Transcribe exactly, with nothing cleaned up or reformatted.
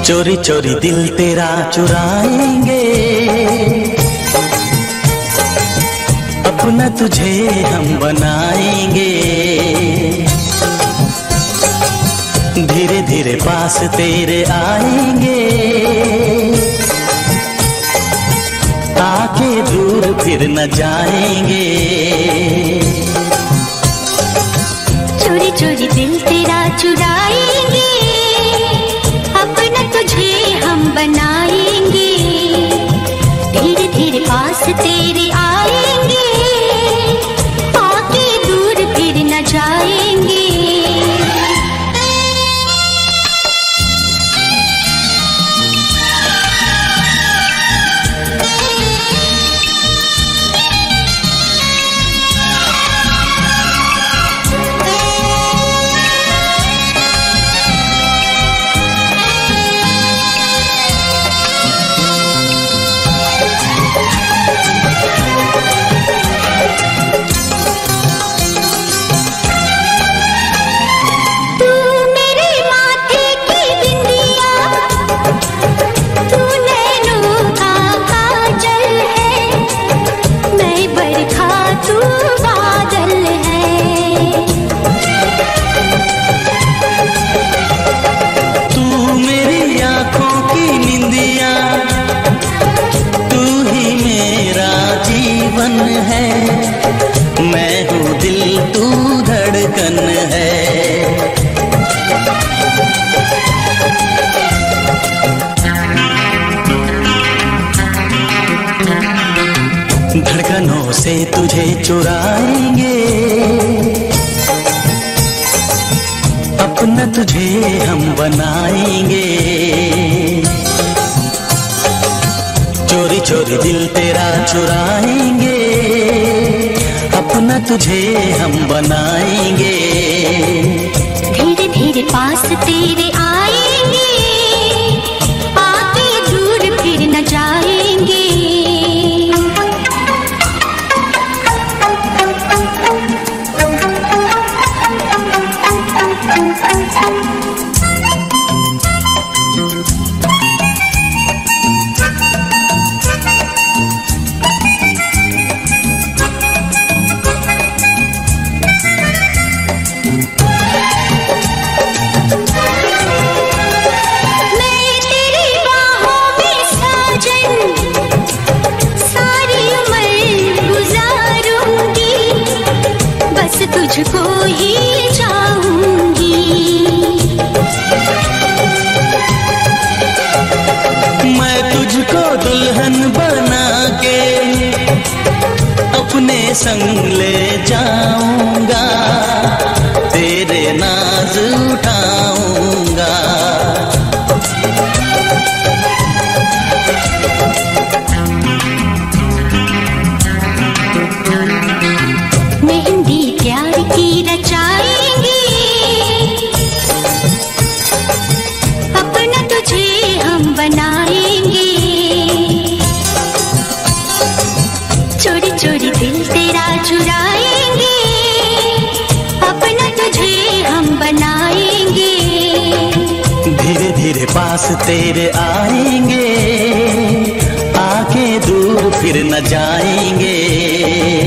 चोरी चोरी दिल तेरा चुराएंगे, अपना तुझे हम बनाएंगे। धीरे धीरे पास तेरे आएंगे, आके दूर फिर न जाएंगे। चोरी चोरी दिल तेरा चुराएंगे, अपना तुझे हम बनाएंगे। धीरे धीरे पास तेरे आएंगे, आके दूर फिर न जाएंगे। मैं हूँ दिल तू धड़कन है। धड़कनों से तुझे चुराएंगे, अपना तुझे हम बनाएंगे। चोरी चोरी दिल तेरा चुराएंगे, अपना तुझे हम बनाएंगे। धीरे धीरे पास तेरे आएंगे, आके दूर फिर न जाएंगे। तुझको ही चाहूंगी, मैं तुझको दुल्हन बना के अपने संग ले जाऊंगा, तेरे नाज उठाऊंगा। मेहंदी प्यार की रचाएंगे, अपना तुझे हम बनाएंगे। चोरी चोरी दिल तेरा चुराएंगे, अपना तुझे हम बनाएंगे। धीरे धीरे पास तेरे आएंगे, आके दूर फिर न जाएंगे।